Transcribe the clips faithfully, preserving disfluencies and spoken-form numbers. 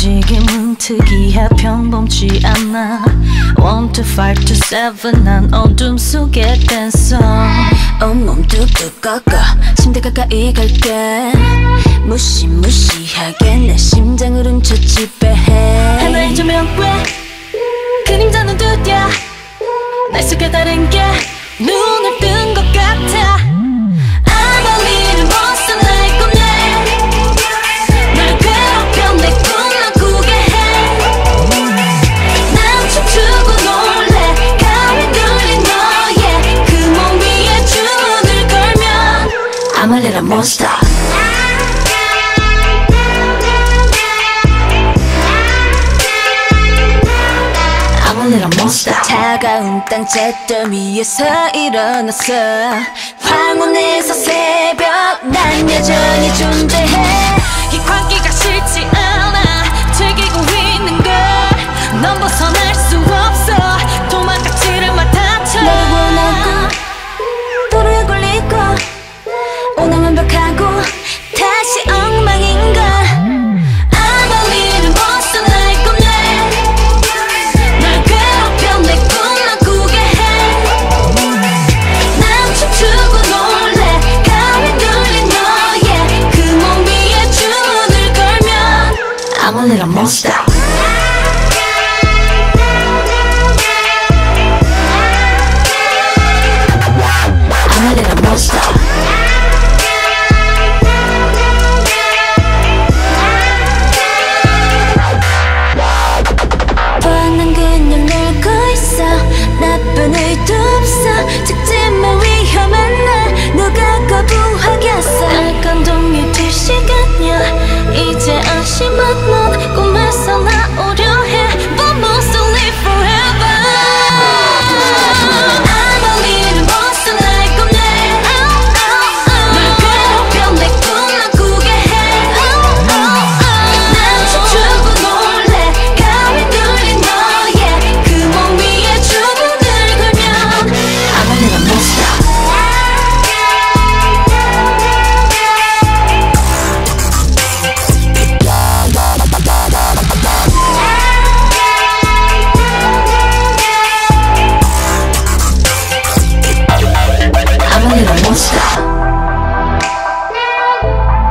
움직임은 특이해 평범치 않아. One to five to seven 난 어둠 속의 댄서. 온몸 뚝뚝 꺾어 침대 가까이 갈게. 무시무시하게 내 심장을 훔쳐 지배해. 하나의 조명 왜 그림자는 두드려 날 속에 다른 게 눈을 뜬 것 같아. I'm a little monster like 꿈내 널 괴롭혀 내 꿈만 꾸게 해. 난 춤추고 놀래 가위 눌린 너의 그 몸 위에 주문을 걸면 I'm a little monster. 차가운 땅 잿더미 위에서 일어났어. 황혼에서 새벽 난 여전히 존재해. 이 광기가 싫지 않아 즐기고 있는 걸 넌 벗어날 수 없어. 도망가지를 마 다쳐. 널 원하고 도로에 걸리고 오늘 완벽하고 다시 엉망인걸. I'm a little monster. I'm a little monster. 뻔한 그냥 놀고 있어. 나쁜 의도 없어. 직진만 위험한 날 누가 거부하겠어. 약간 동이 두 시간이야. 이제 안심한 넌 꿈에서 나오려 해. But must live forever. I'm a little monster like 꿈내 널 괴롭혀 내 꿈만 꾸게 해. 난 춤추고 놀래 가위 눌린 너의 그 몸 위에 주문을 걸면 I'm a little monster.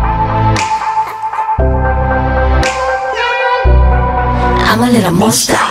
I'm a little monster.